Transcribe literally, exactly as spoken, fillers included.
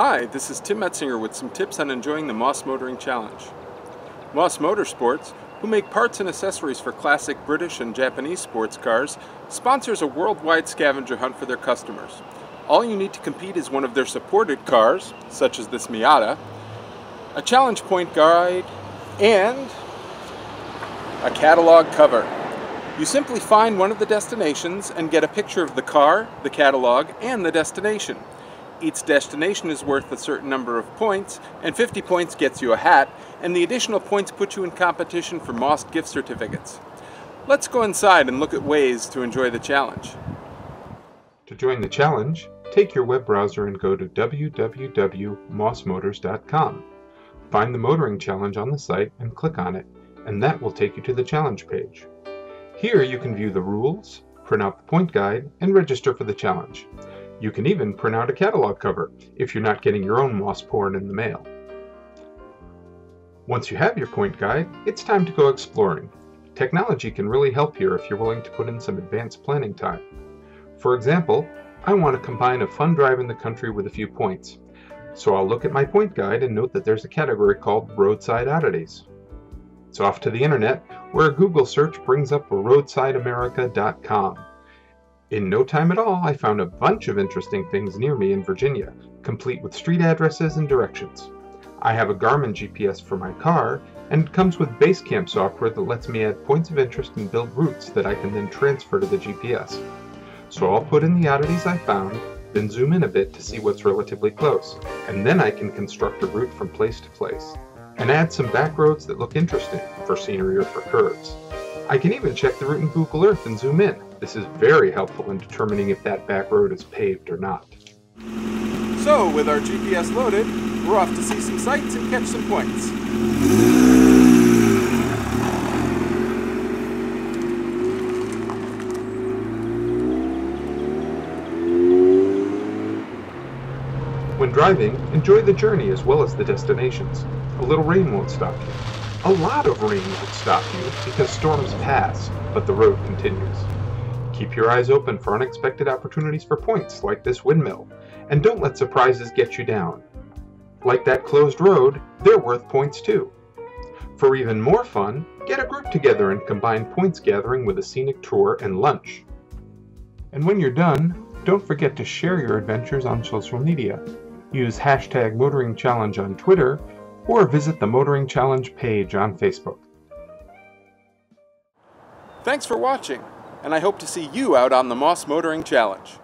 Hi, this is Tim Metzinger with some tips on enjoying the Moss Motoring Challenge. Moss Motorsports, who make parts and accessories for classic British and Japanese sports cars, sponsors a worldwide scavenger hunt for their customers. All you need to compete is one of their supported cars, such as this Miata, a challenge point guide, and a catalog cover. You simply find one of the destinations and get a picture of the car, the catalog, and the destination. Each destination is worth a certain number of points, and fifty points gets you a hat, and the additional points put you in competition for Moss gift certificates. Let's go inside and look at ways to enjoy the challenge. To join the challenge, take your web browser and go to w w w dot moss motors dot com. Find the Motoring Challenge on the site and click on it, and that will take you to the challenge page. Here you can view the rules, print out the point guide, and register for the challenge. You can even print out a catalog cover if you're not getting your own Moss porn in the mail. Once you have your point guide, it's time to go exploring. Technology can really help here if you're willing to put in some advanced planning time. For example, I want to combine a fun drive in the country with a few points. So I'll look at my point guide and note that there's a category called roadside oddities. It's off to the internet, where a Google search brings up roadside america dot com. In no time at all, I found a bunch of interesting things near me in Virginia, complete with street addresses and directions. I have a Garmin G P S for my car, and it comes with Basecamp software that lets me add points of interest and build routes that I can then transfer to the G P S. So I'll put in the oddities I found, then zoom in a bit to see what's relatively close, and then I can construct a route from place to place, and add some back roads that look interesting for scenery or for curves. I can even check the route in Google Earth and zoom in. This is very helpful in determining if that back road is paved or not. So, with our G P S loaded, we're off to see some sights and catch some points. When driving, enjoy the journey as well as the destinations. A little rain won't stop you. A lot of rain won't stop you because storms pass, but the road continues. Keep your eyes open for unexpected opportunities for points like this windmill, and don't let surprises get you down. Like that closed road, they're worth points too. For even more fun, get a group together and combine points gathering with a scenic tour and lunch. And when you're done, don't forget to share your adventures on social media. Use hashtag Motoring Challenge on Twitter, or visit the Motoring Challenge page on Facebook. Thanks for watching, and I hope to see you out on the Moss Motoring Challenge.